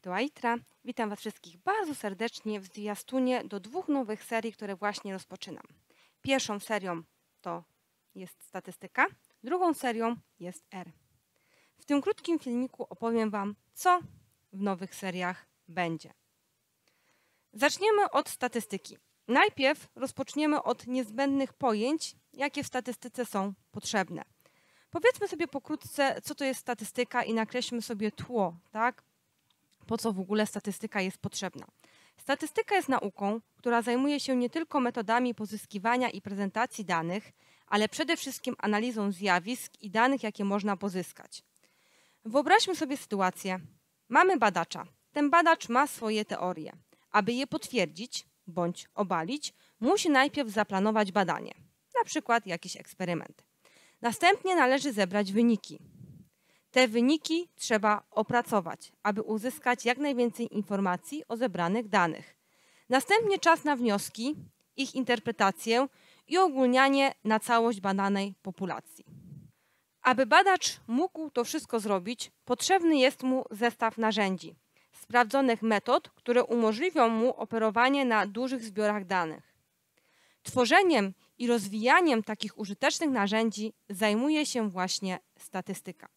Tu Aitra. Witam Was wszystkich bardzo serdecznie w zwiastunie do dwóch nowych serii, które właśnie rozpoczynam. Pierwszą serią to jest statystyka, drugą serią jest R. W tym krótkim filmiku opowiem Wam, co w nowych seriach będzie. Zaczniemy od statystyki. Najpierw rozpoczniemy od niezbędnych pojęć, jakie w statystyce są potrzebne. Powiedzmy sobie pokrótce, co to jest statystyka i nakreślmy sobie tło, tak? Po co w ogóle statystyka jest potrzebna. Statystyka jest nauką, która zajmuje się nie tylko metodami pozyskiwania i prezentacji danych, ale przede wszystkim analizą zjawisk i danych, jakie można pozyskać. Wyobraźmy sobie sytuację. Mamy badacza. Ten badacz ma swoje teorie. Aby je potwierdzić bądź obalić, musi najpierw zaplanować badanie, na przykład jakiś eksperyment. Następnie należy zebrać wyniki. Te wyniki trzeba opracować, aby uzyskać jak najwięcej informacji o zebranych danych. Następnie czas na wnioski, ich interpretację i ogólnianie na całość badanej populacji. Aby badacz mógł to wszystko zrobić, potrzebny jest mu zestaw narzędzi, sprawdzonych metod, które umożliwią mu operowanie na dużych zbiorach danych. Tworzeniem i rozwijaniem takich użytecznych narzędzi zajmuje się właśnie statystyka.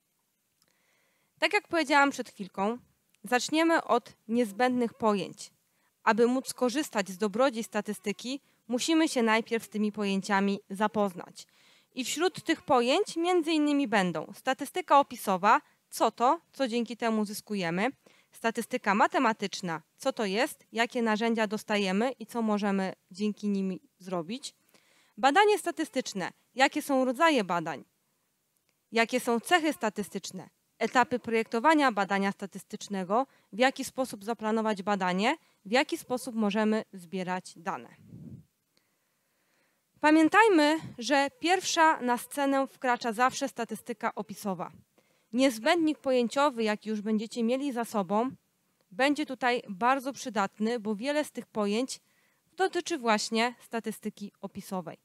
Tak jak powiedziałam przed chwilką, zaczniemy od niezbędnych pojęć. Aby móc korzystać z dobrodziejstw statystyki, musimy się najpierw z tymi pojęciami zapoznać. I wśród tych pojęć m.in. będą statystyka opisowa, co to, co dzięki temu uzyskujemy, statystyka matematyczna, co to jest, jakie narzędzia dostajemy i co możemy dzięki nim zrobić, badanie statystyczne, jakie są rodzaje badań, jakie są cechy statystyczne, etapy projektowania badania statystycznego, w jaki sposób zaplanować badanie, w jaki sposób możemy zbierać dane. Pamiętajmy, że pierwsza na scenę wkracza zawsze statystyka opisowa. Niezbędnik pojęciowy, jaki już będziecie mieli za sobą, będzie tutaj bardzo przydatny, bo wiele z tych pojęć dotyczy właśnie statystyki opisowej.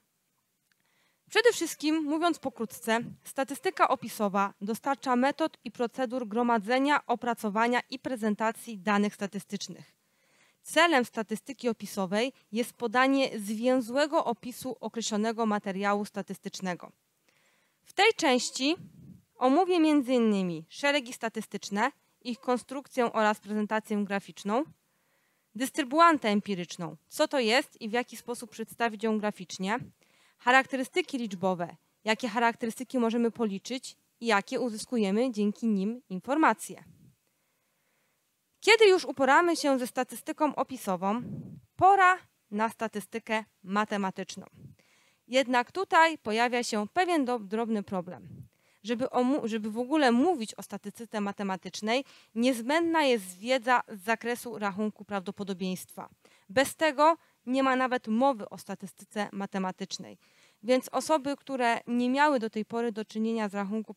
Przede wszystkim, mówiąc pokrótce, statystyka opisowa dostarcza metod i procedur gromadzenia, opracowania i prezentacji danych statystycznych. Celem statystyki opisowej jest podanie zwięzłego opisu określonego materiału statystycznego. W tej części omówię m.in. szeregi statystyczne, ich konstrukcję oraz prezentację graficzną, dystrybuantę empiryczną, co to jest i w jaki sposób przedstawić ją graficznie, charakterystyki liczbowe, jakie charakterystyki możemy policzyć i jakie uzyskujemy dzięki nim informacje. Kiedy już uporamy się ze statystyką opisową, pora na statystykę matematyczną. Jednak tutaj pojawia się pewien drobny problem. Żeby w ogóle mówić o statystyce matematycznej, niezbędna jest wiedza z zakresu rachunku prawdopodobieństwa. Bez tego nie ma nawet mowy o statystyce matematycznej. Więc osoby, które nie miały do tej pory do czynienia z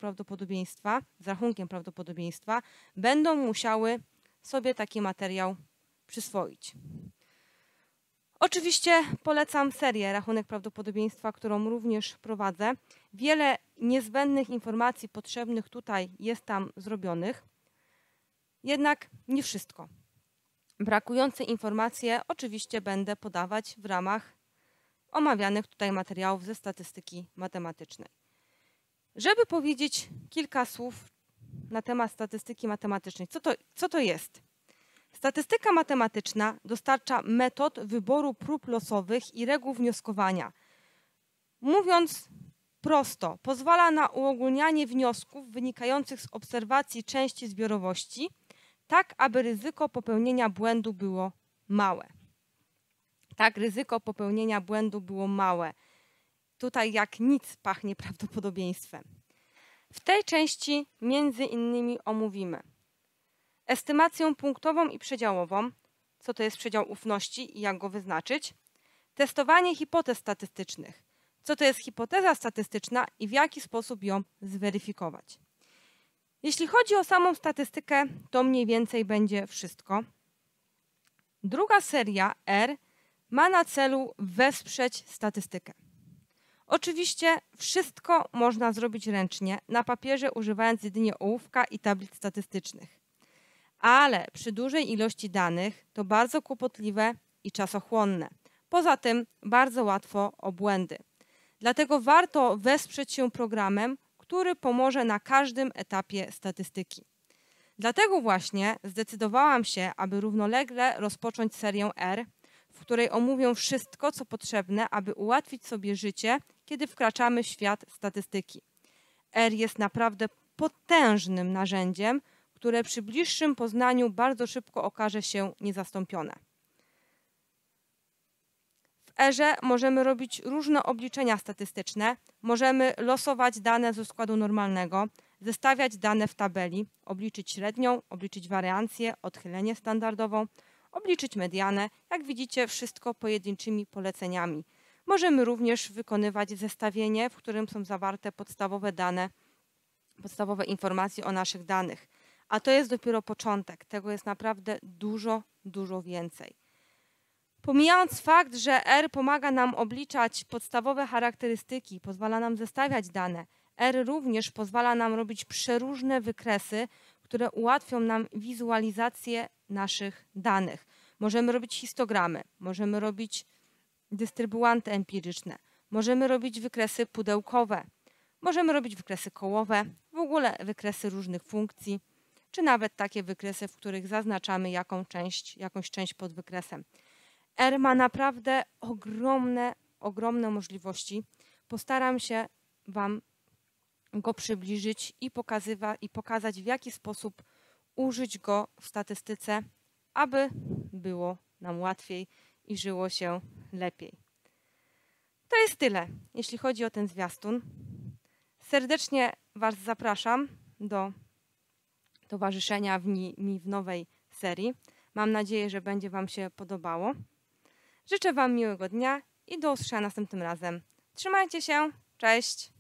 rachunkiem prawdopodobieństwa, będą musiały sobie taki materiał przyswoić. Oczywiście polecam serię Rachunek Prawdopodobieństwa, którą również prowadzę. Wiele niezbędnych informacji potrzebnych tutaj jest tam zrobionych, jednak nie wszystko. Brakujące informacje oczywiście będę podawać w ramach omawianych tutaj materiałów ze statystyki matematycznej. Żeby powiedzieć kilka słów na temat statystyki matematycznej, co to jest? Statystyka matematyczna dostarcza metod wyboru prób losowych i reguł wnioskowania. Mówiąc prosto, pozwala na uogólnianie wniosków wynikających z obserwacji części zbiorowości, tak aby ryzyko popełnienia błędu było małe. Tak, ryzyko popełnienia błędu było małe. Tutaj jak nic pachnie prawdopodobieństwem. W tej części między innymi omówimy estymację punktową i przedziałową, co to jest przedział ufności i jak go wyznaczyć, testowanie hipotez statystycznych, co to jest hipoteza statystyczna i w jaki sposób ją zweryfikować. Jeśli chodzi o samą statystykę, to mniej więcej będzie wszystko. Druga seria R ma na celu wesprzeć statystykę. Oczywiście wszystko można zrobić ręcznie, na papierze, używając jedynie ołówka i tablic statystycznych. ale przy dużej ilości danych to bardzo kłopotliwe i czasochłonne. Poza tym bardzo łatwo o błędy. Dlatego warto wesprzeć się programem, który pomoże na każdym etapie statystyki. Dlatego właśnie zdecydowałam się, aby równolegle rozpocząć serię R, w której omówię wszystko, co potrzebne, aby ułatwić sobie życie, kiedy wkraczamy w świat statystyki. R jest naprawdę potężnym narzędziem, które przy bliższym poznaniu bardzo szybko okaże się niezastąpione. W R-ze możemy robić różne obliczenia statystyczne, możemy losować dane ze składu normalnego, zestawiać dane w tabeli, obliczyć średnią, obliczyć wariancję, odchylenie standardową, obliczyć medianę, jak widzicie wszystko pojedynczymi poleceniami. Możemy również wykonywać zestawienie, w którym są zawarte podstawowe dane, podstawowe informacje o naszych danych. A to jest dopiero początek, tego jest naprawdę dużo więcej. Pomijając fakt, że R pomaga nam obliczać podstawowe charakterystyki, pozwala nam zestawiać dane, R również pozwala nam robić przeróżne wykresy, które ułatwią nam wizualizację naszych danych. Możemy robić histogramy, możemy robić dystrybuanty empiryczne, możemy robić wykresy pudełkowe, możemy robić wykresy kołowe, w ogóle wykresy różnych funkcji, czy nawet takie wykresy, w których zaznaczamy jakąś część pod wykresem. R ma naprawdę ogromne możliwości. Postaram się Wam go przybliżyć i pokazać, w jaki sposób użyć go w statystyce, aby było nam łatwiej i żyło się lepiej. To jest tyle, jeśli chodzi o ten zwiastun. Serdecznie Was zapraszam do towarzyszenia mi w nowej serii. Mam nadzieję, że będzie Wam się podobało. Życzę Wam miłego dnia i do usłyszenia następnym razem. Trzymajcie się, cześć!